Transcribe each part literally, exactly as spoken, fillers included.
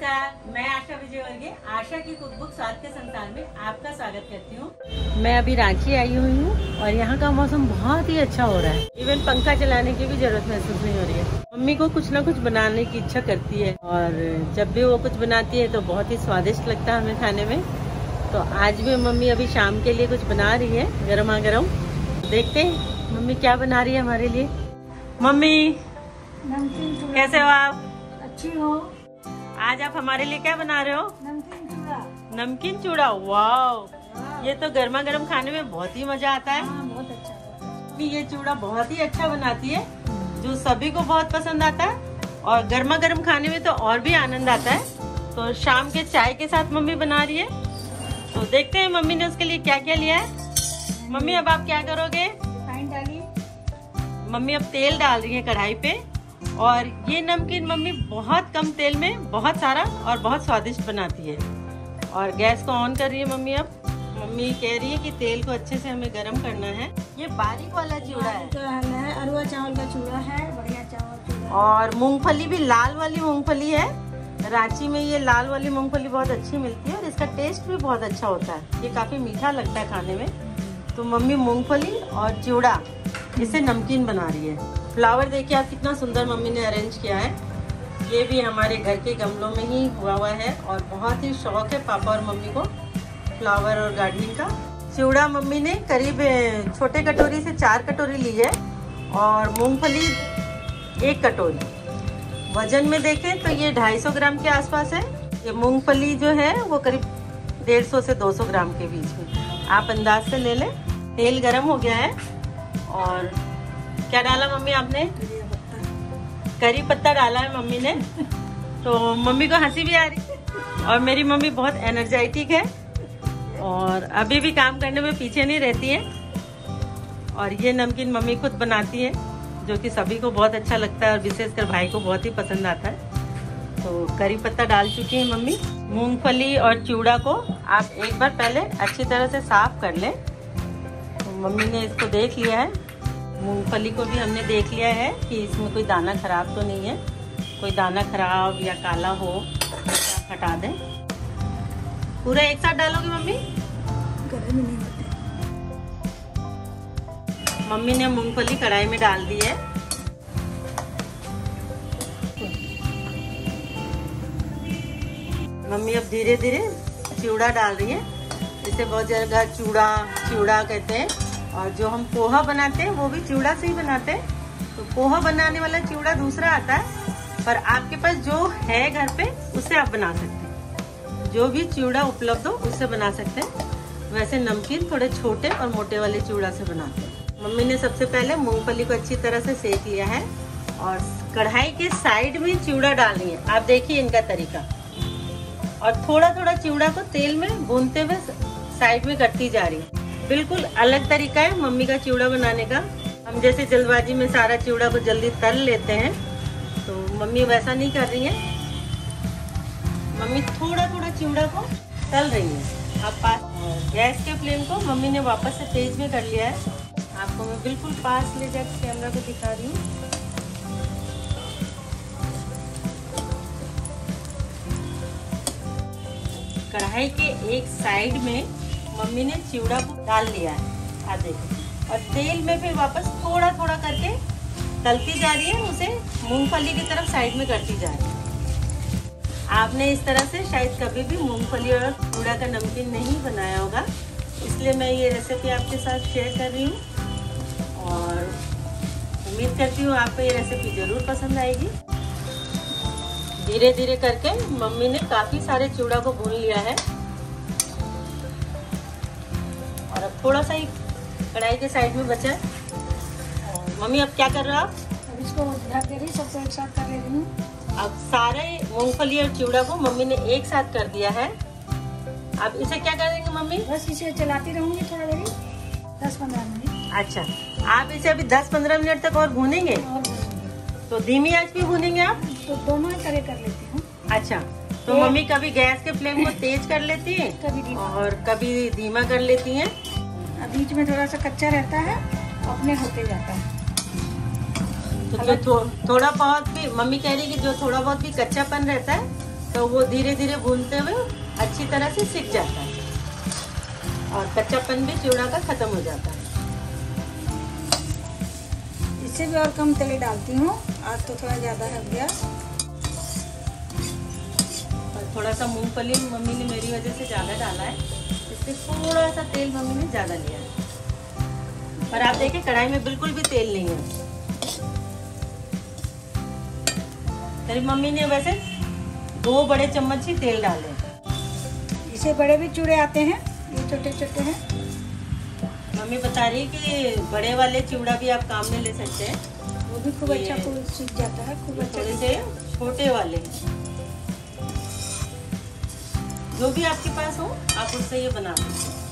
नमस्कार, मैं आशा विजयवर्गीय आशा की कुकबुक स्वाद के संसार में आपका स्वागत करती हूँ। मैं अभी रांची आई हुई हूँ और यहाँ का मौसम बहुत ही अच्छा हो रहा है। इवन पंखा चलाने की भी जरूरत महसूस नहीं हो रही है। मम्मी को कुछ ना कुछ बनाने की इच्छा करती है और जब भी वो कुछ बनाती है तो बहुत ही स्वादिष्ट लगता है हमें खाने में। तो आज भी मम्मी अभी शाम के लिए कुछ बना रही है गर्मा गर्म। देखते हैं मम्मी क्या बना रही है हमारे लिए। मम्मी कैसे हो आप? अच्छी हो। आज आप हमारे लिए क्या बना रहे हो? नमकीन चूड़ा। नमकीन चूड़ा, वाह! ये तो गर्मा गर्म खाने में बहुत ही मजा आता है। हाँ, बहुत अच्छा। ये चूड़ा बहुत ही अच्छा बनाती है जो सभी को बहुत पसंद आता है और गर्मा गर्म खाने में तो और भी आनंद आता है। तो शाम के चाय के साथ मम्मी बना रही है, तो देखते हैं मम्मी ने उसके लिए क्या क्या लिया है। मम्मी अब आप क्या करोगे? रिफाइंड डाली। मम्मी अब तेल डाल रही है कढ़ाई पे और ये नमकीन मम्मी बहुत कम तेल में बहुत सारा और बहुत स्वादिष्ट बनाती है। और गैस को ऑन कर रही है मम्मी। अब मम्मी कह रही है कि तेल को अच्छे से हमें गरम करना है। ये बारीक वाला चूड़ा है, अरवा चावल का चूड़ा है, बढ़िया चावल चूड़ा। और मूंगफली भी लाल वाली मूंगफली है। रांची में ये लाल वाली मूंगफली बहुत अच्छी मिलती है और इसका टेस्ट भी बहुत अच्छा होता है। ये काफी मीठा लगता है खाने में। तो मम्मी मूंगफली और चूड़ा इसे नमकीन बना रही है। फ्लावर देखिए आप कितना सुंदर मम्मी ने अरेंज किया है। ये भी हमारे घर के गमलों में ही हुआ हुआ है और बहुत ही शौक है पापा और मम्मी को फ्लावर और गार्डनिंग का। चूड़ा मम्मी ने करीब छोटे कटोरी से चार कटोरी ली है और मूंगफली एक कटोरी। वजन में देखें तो ये ढाई सौ ग्राम के आसपास है। ये मूंगफली जो है वो करीब डेढ़ सौ से दो सौ ग्राम के बीच में, आप अंदाज से ले लें। तेल गरम हो गया है और क्या डाला मम्मी आपने? करी पत्ता डाला है मम्मी ने। तो मम्मी को हंसी भी आ रही और मेरी मम्मी बहुत एनर्जेटिक है और अभी भी काम करने में पीछे नहीं रहती है। और ये नमकीन मम्मी खुद बनाती है जो कि सभी को बहुत अच्छा लगता है और विशेषकर भाई को बहुत ही पसंद आता है। तो करी पत्ता डाल चुकी है मम्मी। मूंगफली और चूड़ा को आप एक बार पहले अच्छी तरह से साफ कर लें। तो मम्मी ने इसको देख लिया है। मूंगफली को भी हमने देख लिया है कि इसमें कोई दाना खराब तो नहीं है। कोई दाना खराब या काला हो तो आप हटा दें। पूरा एक साथ डालोगे मम्मी? गरम नहीं होते। मम्मी ने मूंगफली कढ़ाई में डाल दी है। मम्मी अब धीरे धीरे चूड़ा डाल रही है। इसे बहुत जगह चूड़ा चूड़ा कहते हैं और जो हम पोहा बनाते हैं वो भी चूड़ा से ही बनाते हैं। तो पोहा बनाने वाला चूड़ा दूसरा आता है, पर आपके पास जो है घर पे उससे आप बना सकते हैं। जो भी चूड़ा उपलब्ध हो उससे बना सकते हैं। वैसे नमकीन थोड़े छोटे और मोटे वाले चूड़ा से बनाते हैं। मम्मी ने सबसे पहले मूंगफली को अच्छी तरह से सेक लिया है और कढ़ाई के साइड में चूड़ा डालनी है। आप देखिए इनका तरीका। और थोड़ा थोड़ा चूड़ा को तेल में भूनते हुए साइड में करती जा रही है। बिल्कुल अलग तरीका है मम्मी का चूड़ा बनाने का। हम जैसे जल्दबाजी में सारा चूड़ा को जल्दी तल लेते हैं, तो मम्मी वैसा नहीं कर रही है। मम्मी थोड़ा थोड़ा चूड़ा को तल रही है। आप पास गैस के फ्लेम को मम्मी ने वापस से तेज में कर लिया है। आपको मैं बिल्कुल पास ले जाकर कैमरा को दिखा रही हूँ। कढ़ाई के एक साइड में मम्मी ने चिवड़ा को डाल लिया है, आप देखिए। और तेल में फिर वापस थोड़ा थोड़ा करके तलती जा रही है। उसे मूंगफली की तरफ साइड में करती जा रही है। आपने इस तरह से शायद कभी भी मूंगफली और चूड़ा का नमकीन नहीं बनाया होगा, इसलिए मैं ये रेसिपी आपके साथ शेयर कर रही हूँ और उम्मीद करती हूँ आपको ये रेसिपी ज़रूर पसंद आएगी। धीरे धीरे करके मम्मी ने काफ़ी सारे चूड़ा को भून लिया है और अब थोड़ा सा ही कढ़ाई के साइड में बचा है। मम्मी अब क्या कर रहे हो आप? अब इसको ढक दे रही, सबसे एक साथ कर रही हूँ। अब सारे मूंगफली और चूड़ा को मम्मी ने एक साथ कर दिया है। अब इसे क्या करेंगे मम्मी? बस इसे चलाती रहूंगी थोड़ा देरी, दस पंद्रह मिनट। अच्छा, आप इसे अभी दस पंद्रह मिनट तक और भूनेंगे? तो धीमी आंच पे भूनेंगे आप? तो दोनों ही तरह कर लेती हूँ। अच्छा, तो मम्मी कभी गैस के फ्लेम को तेज कर लेती हैं, कभी धीमा और कभी धीमा कर लेती हैं। बीच में थोड़ा सा कच्चा रहता है, अपने होते जाता है। तो जो थो, थोड़ा बहुत भी मम्मी कह रही है कि जो थोड़ा बहुत भी कच्चापन रहता है तो वो धीरे धीरे भूनते हुए अच्छी तरह से सीख जाता है और कच्चापन भी चिवड़ा का खत्म हो जाता है। इससे भी और कम तेल डालती हूँ, आज तो थोड़ा ज़्यादा हो गया। और थोड़ा सा मूंगफली मम्मी ने मेरी वजह से ज़्यादा डाला है, इसलिए थोड़ा सा तेल मम्मी ने ज़्यादा लिया है। पर आप देखिए कढ़ाई में बिल्कुल भी तेल नहीं है। तेरी मम्मी ने वैसे दो बड़े चम्मच ही तेल डाले। इसे बड़े भी चूड़े आते हैं, ये छोटे छोटे हैं। मम्मी बता रही है कि बड़े वाले चिवड़ा भी आप काम में ले सकते हैं, वो भी खूब अच्छा खूब सीख जाता है, खूब अच्छा। थोड़े से छोटे वाले जो भी आपके पास हो आप उससे ये बना सकते हैं।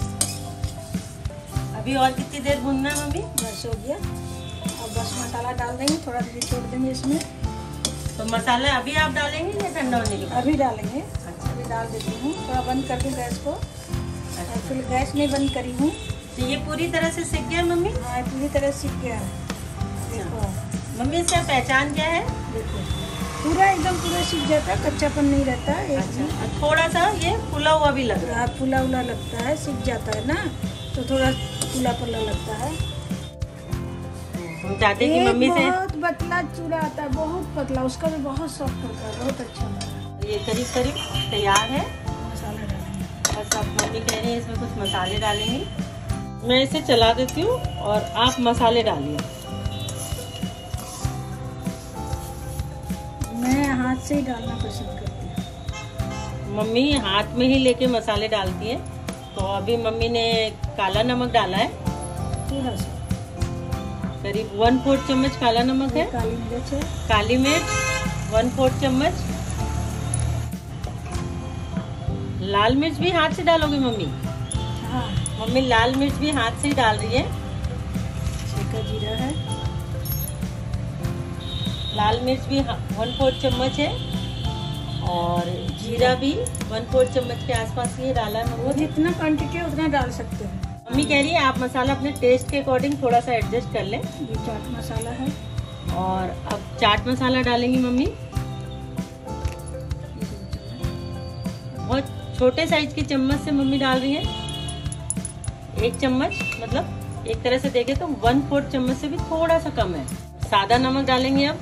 अभी और कितनी देर भूनना है मम्मी? बस हो गया, अब बस मसाला डाल देंगे, थोड़ा देर छोड़ देंगे इसमें। तो मसाला अभी आप डालेंगे या ठंडा होने के बाद? अभी डालेंगे। अच्छा, अभी डाल देती हूँ, थोड़ा बंद कर दूँ गैस को। अच्छा। फिर गैस नहीं बंद करी हूँ। तो ये पूरी तरह से सीख गया मम्मी? हाँ, पूरी तरह सीख गया है। देखो मम्मी, इसका पहचान क्या है? देखो पूरा एकदम पूरा सीख जाता है, कच्चापन नहीं रहता है। अच्छा, थोड़ा सा ये फुला हुआ भी लग रहा है। फुला उला लगता है, सीख जाता है ना, तो थोड़ा फुला फुला लगता है। हम चाहते हैं कि मम्मी से बहुत पतला चूड़ा आता है, बहुत पतला, उसका भी बहुत सॉफ्ट होता है, बहुत अच्छा होता है। ये करीब करीब तैयार है। मसाला डालेंगे बस अब मम्मी कह रही है इसमें कुछ मसाले डालेंगे। मैं इसे चला देती हूँ और आप मसाले डालिए। मैं हाथ से ही डालना पसंद करती हूँ। मम्मी हाथ में ही लेके मसाले डालती है। तो अभी मम्मी ने काला नमक डाला है, थोड़ा सा, करीब वन फोर्थ चम्मच काला नमक है। काली मिर्च है, काली मिर्च वन फोर्थ चम्मच। लाल मिर्च भी हाथ से डालोगी मम्मी? हाँ, मम्मी लाल मिर्च भी हाथ से ही डाल रही है। सेका जीरा है, लाल मिर्च भी वन फोर्थ चम्मच है और जीरा भी वन फोर्थ चम्मच के आसपास ये डाला है। वो जितना क्वांटिटी है उतना डाल सकते हैं। मम्मी कह रही है आप मसाला अपने टेस्ट के अकॉर्डिंग थोड़ा सा एडजस्ट कर लें। ये चाट मसाला है और अब चाट मसाला डालेंगी मम्मी। बहुत छोटे साइज की चम्मच से मम्मी डाल रही है। एक चम्मच, मतलब एक तरह से देखे तो वन फोर्थ चम्मच से भी थोड़ा सा कम है। सादा नमक डालेंगे अब,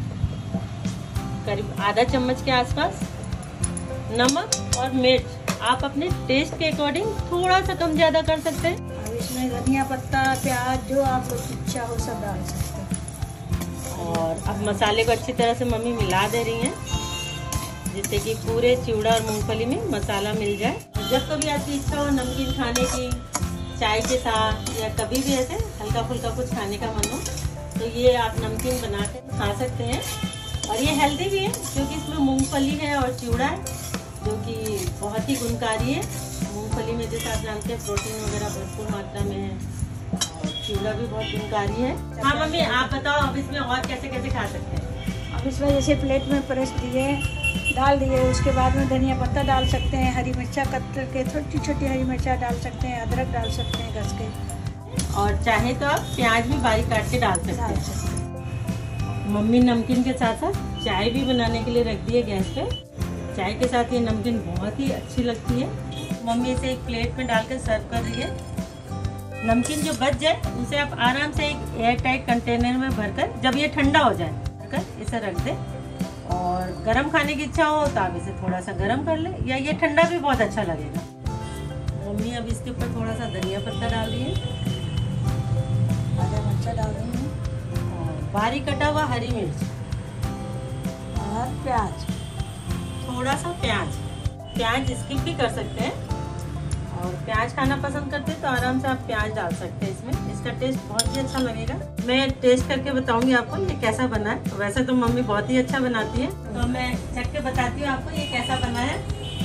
करीब आधा चम्मच के आसपास। नमक और मिर्च आप अपने टेस्ट के अकॉर्डिंग थोड़ा सा कम ज्यादा कर सकते हैं। अब इसमें धनिया पत्ता, प्याज, जो आप लोग की इच्छा हो सब डाल सकते हैं। और अब मसाले को अच्छी तरह से मम्मी मिला दे रही हैं, जिससे कि पूरे चिवड़ा और मूंगफली में मसाला मिल जाए। जब कभी आपकी इच्छा हो नमकीन खाने की, चाय के साथ, या कभी भी ऐसे हल्का फुल्का कुछ खाने का मन हो, तो ये आप नमकीन बना के खा सकते हैं। और ये हेल्दी भी है क्योंकि इसमें मूंगफली है और चिवड़ा है, जो कि बहुत ही गुणकारी है। मूंगफली में जैसे आप जानते हैं प्रोटीन वगैरह भरपूर मात्रा में है और चिवड़ा भी बहुत गुणकारी है। हाँ मम्मी, आप बताओ अब इसमें और कैसे कैसे खा सकते हैं? अब इसमें जैसे प्लेट में परस दिए, डाल दिए, उसके बाद में धनिया पत्ता डाल सकते हैं, हरी मिर्चा कट करके छोटी छोटी हरी मिर्चा डाल सकते हैं, अदरक डाल सकते हैं घस के, और चाहे तो आप प्याज भी बारीक काट के डाल सकते डाल हैं। सकते हैं। मम्मी नमकीन के साथ साथ चाय भी बनाने के लिए रख दी है गैस पे। चाय के साथ ये नमकीन बहुत ही अच्छी लगती है। मम्मी इसे एक प्लेट में डालकर सर्व कर रही है। नमकीन जो बच जाए उसे आप आराम से एक एयर टाइट कंटेनर में भरकर, जब ये ठंडा हो जाए, भरकर इसे रख दे। और गरम खाने की इच्छा हो तो आप इसे थोड़ा सा गरम कर ले, या ये ठंडा भी बहुत अच्छा लगेगा। मम्मी अब इसके ऊपर थोड़ा सा धनिया पत्ता डाल रही है, हरा मिर्चा डाल देंगे और बारीक कटा हुआ हरी मिर्च और प्याज, थोड़ा सा प्याज। प्याज स्किप भी कर सकते हैं, और प्याज खाना पसंद करते हैं तो आराम से आप प्याज डाल सकते हैं इसमें। इसका टेस्ट बहुत ही अच्छा लगेगा। मैं टेस्ट करके बताऊंगी आपको ये कैसा बना है। वैसे तो मम्मी बहुत ही अच्छा बनाती है, तो मैं चख के बताती हूँ आपको ये कैसा बना है।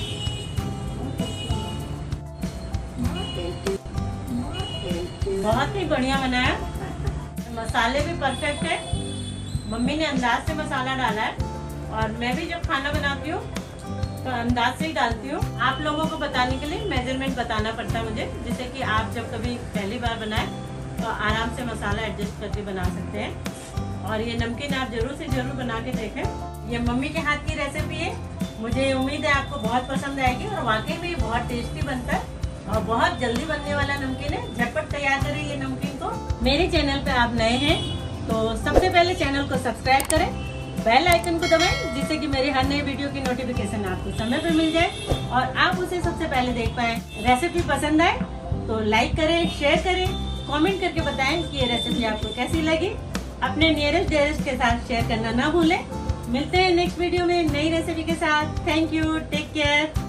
बहुत ही बढ़िया बना है, मसाले भी परफेक्ट है। मम्मी ने अंदाज से मसाला डाला है, और मैं भी जब खाना बनाती हूँ तो अंदाज से ही डालती हूँ। आप लोगों को बताने के लिए मेजरमेंट बताना पड़ता है मुझे, जिससे कि आप जब कभी पहली बार बनाए तो आराम से मसाला एडजस्ट करके बना सकते हैं। और ये नमकीन आप जरूर से जरूर बना के देखें। ये मम्मी के हाथ की रेसिपी है, मुझे उम्मीद है आपको बहुत पसंद आएगी और वाकई में बहुत टेस्टी बनता है और बहुत जल्दी बनने वाला नमकीन है। झटपट तैयार करें ये नमकीन को। मेरे चैनल पे आप नए हैं तो सबसे पहले चैनल को सब्सक्राइब करें, बेल आइकन को दबाएं जिससे कि मेरी हर नई वीडियो की नोटिफिकेशन आपको समय पे मिल जाए और आप उसे सबसे पहले देख पाए। रेसिपी पसंद आए तो लाइक करें, शेयर करें, कमेंट करके बताएं कि ये रेसिपी आपको कैसी लगी। अपने नियरेस्ट डियरेस्ट के साथ शेयर करना ना भूलें। मिलते हैं नेक्स्ट वीडियो में नई रेसिपी के साथ। Thank you, take care.